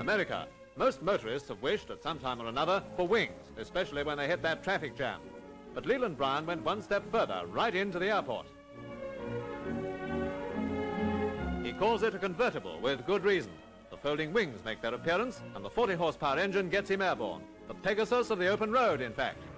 America, most motorists have wished at some time or another for wings, especially when they hit that traffic jam. But Leland Bryan went one step further, right into the airport. He calls it a convertible with good reason. The folding wings make their appearance, and the 40 horsepower engine gets him airborne. The Pegasus of the open road, in fact.